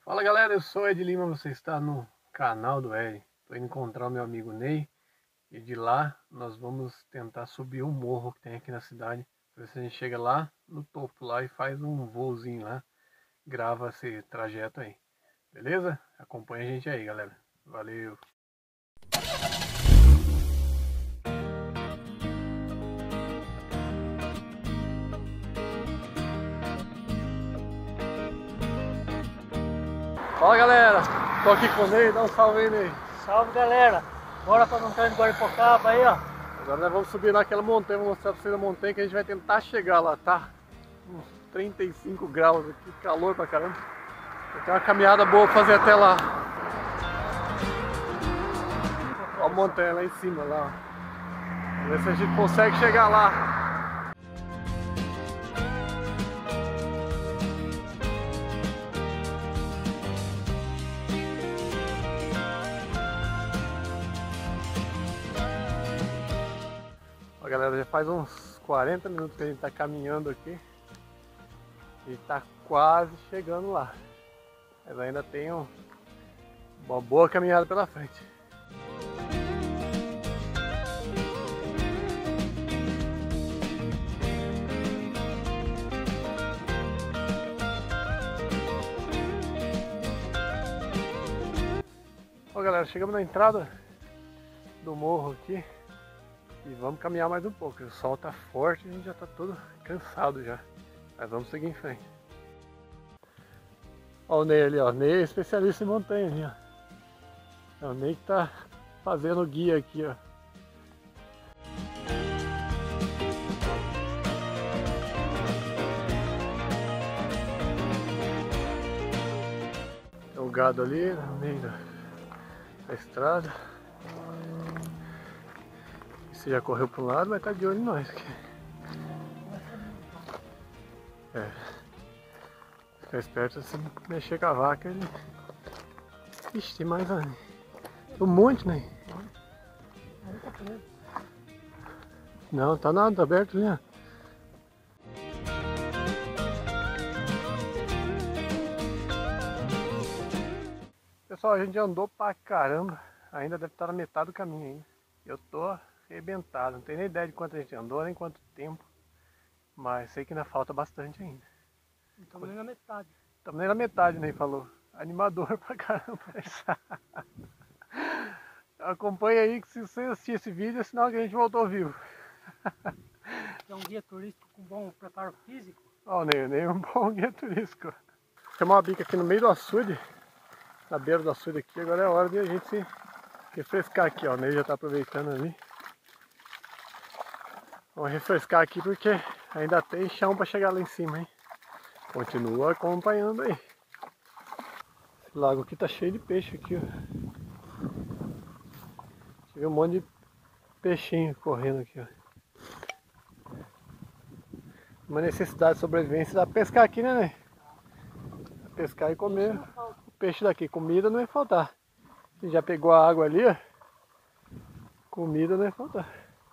Fala galera, eu sou Ed Lima, você está no canal do Ed. Estou indo encontrar o meu amigo Ney e de lá nós vamos tentar subir um morro que tem aqui na cidade. Para ver se a gente chega lá no topo lá e faz um voozinho lá, grava esse trajeto aí. Beleza? Acompanha a gente aí, galera. Valeu! Fala galera, tô aqui com o Ney, dá um salve aí, Ney. Salve galera, bora pra montanha de Guaripocaba aí, ó. Agora nós vamos subir naquela montanha, vou mostrar pra vocês a montanha que a gente vai tentar chegar lá, tá? Uns 35 graus aqui, calor pra caramba. Tem uma caminhada boa pra fazer até lá. Olha a montanha lá em cima, lá, ó. Vamos ver se a gente consegue chegar lá. Ó, galera, já faz uns 40 minutos que a gente tá caminhando aqui e tá quase chegando lá, mas ainda tem uma boa caminhada pela frente. Ó, galera, chegamos na entrada do morro aqui. E vamos caminhar mais um pouco, o sol tá forte e a gente já tá todo cansado já. Mas vamos seguir em frente. Ó o Ney ali, ó. O Ney é especialista em montanha ali, ó. É o Ney que tá fazendo o guia aqui, ó. Tem um gado ali no meio da estrada. Você já correu para um lado, mas tá de olho em nós. É. Fica esperto se mexer com a vaca. Ele... Ixi, tem mais ali. Tem um monte, né? Não, tá nada, tá aberto ali, ó. Pessoal, a gente andou pra caramba. Ainda deve estar na metade do caminho ainda. Eu tô arrebentado, não tenho nem ideia de quanto a gente andou, nem quanto tempo, mas sei que ainda falta bastante ainda. Estamos nem na metade. Estamos nem na metade, nem falou. Animador pra caramba. Acompanha aí que se você assistir esse vídeo é sinal que a gente voltou vivo. É um guia turístico com bom preparo físico. Ó, nem um bom guia turístico. Tem uma bica aqui no meio do açude, na beira do açude aqui, agora é hora de a gente se refrescar aqui, ó. O Ney já tá aproveitando ali. Vamos refrescar aqui porque ainda tem chão para chegar lá em cima, hein? Continua acompanhando aí. Esse lago aqui tá cheio de peixe aqui, ó. Tive um monte de peixinho correndo aqui, ó. Uma necessidade de sobrevivência dá pra pescar aqui, né? Pescar e comer o peixe daqui. Comida não ia faltar. Você já pegou a água ali, ó. Comida não ia faltar.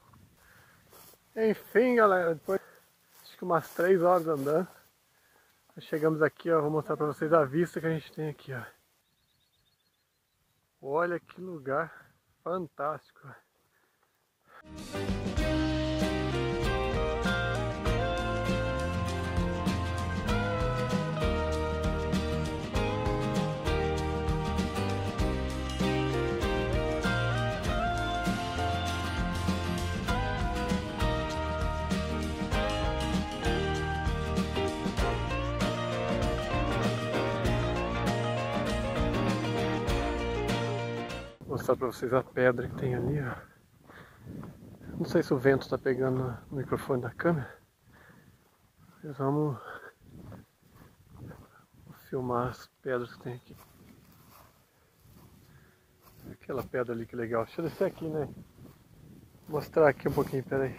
Enfim, galera, depois acho que umas 3 horas andando, chegamos aqui, ó, vou mostrar pra vocês a vista que a gente tem aqui, ó. Olha que lugar fantástico. Vou mostrar pra vocês a pedra que tem ali, ó. Não sei se o vento tá pegando no microfone da câmera. Mas vamos filmar as pedras que tem aqui. Aquela pedra ali que legal. Deixa eu descer aqui, né? Vou mostrar aqui um pouquinho, peraí.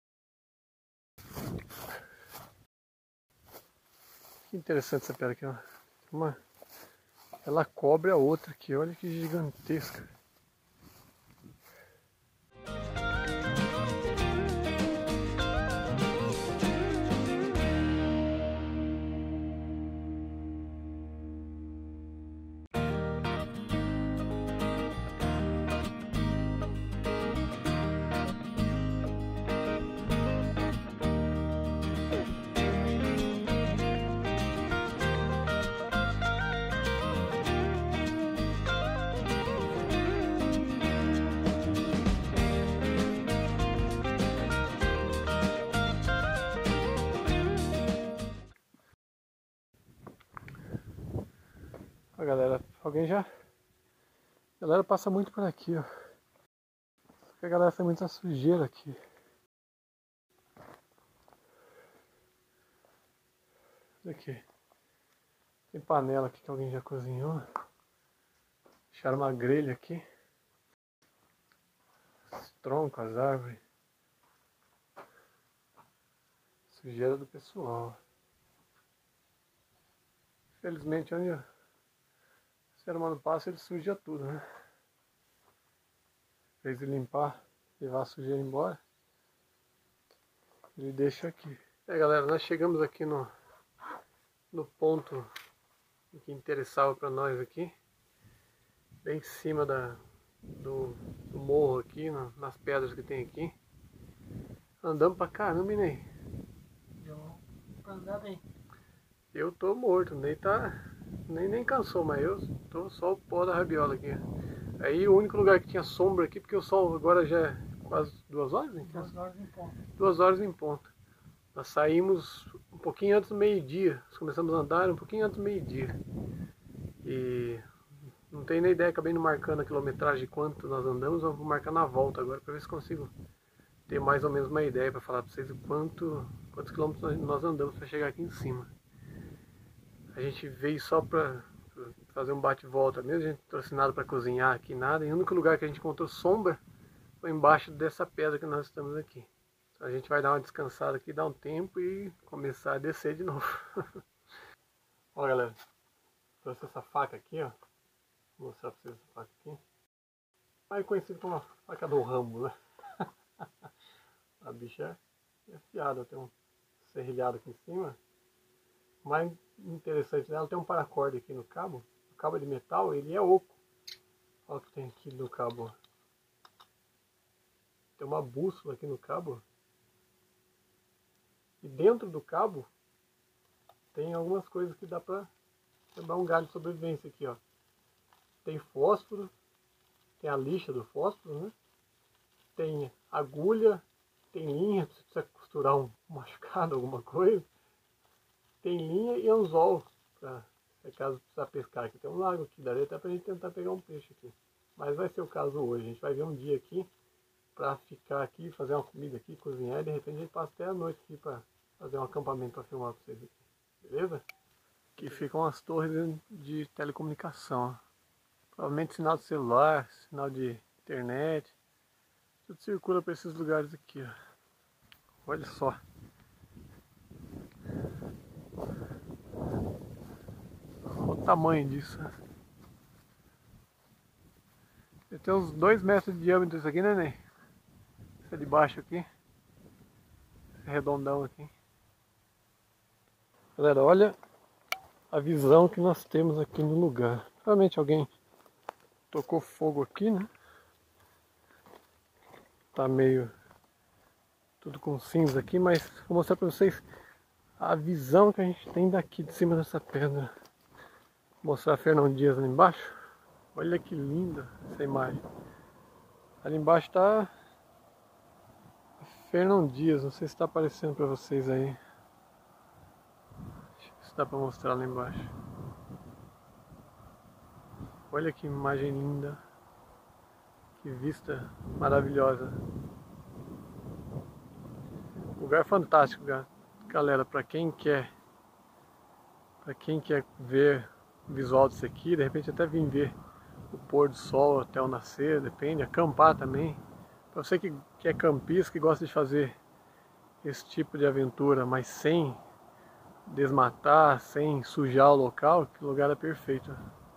Que interessante essa pedra aqui, ó. Ela cobre a outra aqui, olha que gigantesca. Ó, galera, alguém já... A galera passa muito por aqui, ó. Só que a galera tem muita sujeira aqui. Olha aqui. Tem panela aqui que alguém já cozinhou. Deixaram uma grelha aqui. Os troncos, as árvores. Sujeira do pessoal. Infelizmente, onde o ser humano passa, ele suja tudo, né? Em vez de limpar, levar a sujeira embora, ele deixa aqui. Galera, nós chegamos aqui no ponto que interessava para nós aqui. Bem em cima do morro aqui, nas pedras que tem aqui. Andamos pra caramba, hein, Ney? Deu pra andar bem. Eu tô morto, o Ney nem cansou, mas eu tô só o pó da rabiola aqui. Aí o único lugar que tinha sombra aqui, porque o sol agora já é quase 2 horas, hein? 2 horas em ponto. 2 horas em ponto. Nós saímos um pouquinho antes do meio-dia. Nós começamos a andar um pouquinho antes do meio-dia. E não tenho nem ideia, acabei não marcando a quilometragem de quanto nós andamos. Eu vou marcar na volta agora para ver se consigo ter mais ou menos uma ideia para falar para vocês quantos quilômetros nós andamos para chegar aqui em cima. A gente veio só para fazer um bate-volta mesmo, a gente não trouxe nada para cozinhar aqui, nada. E o único lugar que a gente encontrou sombra foi embaixo dessa pedra que nós estamos aqui. Então a gente vai dar uma descansada aqui, dar um tempo e começar a descer de novo. Olha, galera, trouxe essa faca aqui, ó. Vou mostrar para vocês essa faca aqui. Mais conhecido como a faca do Rambo, né? A bicha é afiada, tem um serrilhado aqui em cima. O mais interessante dela, tem um paracorda aqui no cabo. O cabo é de metal, ele é oco. Olha o que tem aqui no cabo. Tem uma bússola aqui no cabo. E dentro do cabo tem algumas coisas que dá pra dar um galho de sobrevivência aqui, ó. Tem fósforo, tem a lixa do fósforo, né? Tem agulha, tem linha, se você precisa costurar um machucado, alguma coisa. Tem linha e anzol, pra, se caso precisar pescar. Aqui tem um lago aqui, daria até pra gente tentar pegar um peixe aqui. Mas vai ser o caso hoje, a gente vai ver um dia aqui pra ficar aqui, fazer uma comida aqui, cozinhar, e de repente a gente passa até a noite aqui pra fazer um acampamento pra filmar pra vocês aqui. Beleza? Aqui ficam as torres de telecomunicação, ó. Provavelmente sinal de celular, sinal de internet. Tudo circula para esses lugares aqui, ó. Olha só. Olha o tamanho disso. Tem uns 2 metros de diâmetro isso aqui, né, Ney? Esse é de baixo aqui. Esse redondão aqui. Galera, olha a visão que nós temos aqui no lugar. Provavelmente alguém tocou fogo aqui, né? Tá meio tudo com cinza aqui, mas vou mostrar para vocês a visão que a gente tem daqui de cima dessa pedra. Vou mostrar a Fernão Dias ali embaixo. Olha que linda essa imagem. Ali embaixo tá a Fernão Dias, não sei se está aparecendo para vocês aí. Deixa eu ver se dá para mostrar lá embaixo. Olha que imagem linda. Que vista maravilhosa. Lugar fantástico, galera, para quem quer ver o visual disso aqui, de repente até vir ver o pôr do sol até o nascer, depende, acampar também. Para você que é campista, que gosta de fazer esse tipo de aventura, mas sem desmatar, sem sujar o local, que lugar é perfeito.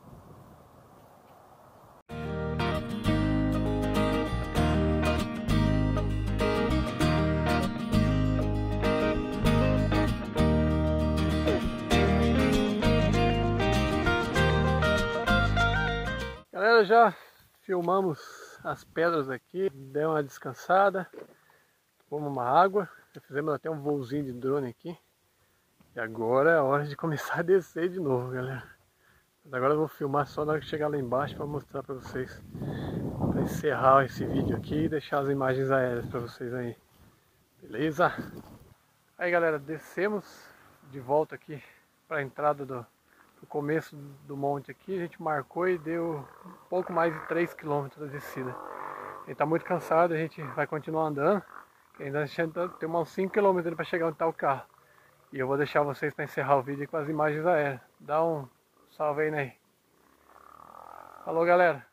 Galera, já filmamos as pedras aqui, deu uma descansada, tomamos uma água, já fizemos até um voozinho de drone aqui. E agora é a hora de começar a descer de novo, galera. Mas agora eu vou filmar só na hora que chegar lá embaixo para mostrar para vocês. Para encerrar esse vídeo aqui e deixar as imagens aéreas para vocês aí. Beleza? Aí, galera, descemos de volta aqui para a entrada do no começo do monte aqui, a gente marcou e deu um pouco mais de 3 km de descida. Ele tá muito cansado, a gente vai continuar andando, que ainda tem uns 5 km para chegar onde está o carro. E eu vou deixar vocês para encerrar o vídeo com as imagens aéreas. Dá um salve aí, né? Falou, galera!